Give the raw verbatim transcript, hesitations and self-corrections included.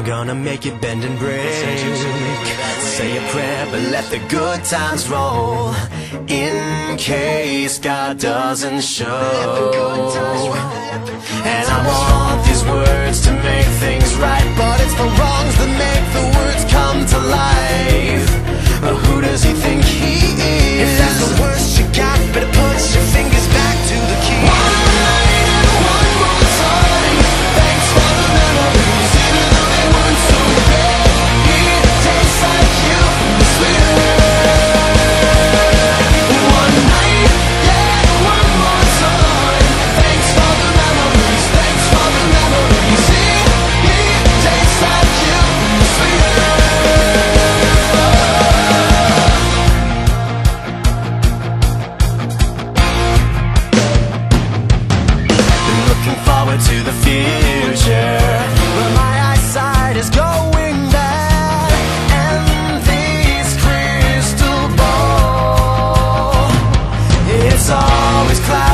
gonna make it bend and break. Say a prayer, but let the good times roll, in case God doesn't show. And I want these words to make things right, but it's the wrongs that make the words come to life. But who does he think he is? If that's the worst you got, better put your fingers back to the key. One night and one more time, thanks for the memories, even though they weren't so great. It tastes like you, sweeter. One night, yeah, one more time, thanks for the memories, thanks for the memories. It tastes like you, sweeter. Forward to the future, but my eyesight is going bad, and this crystal ball, it's always cloudy.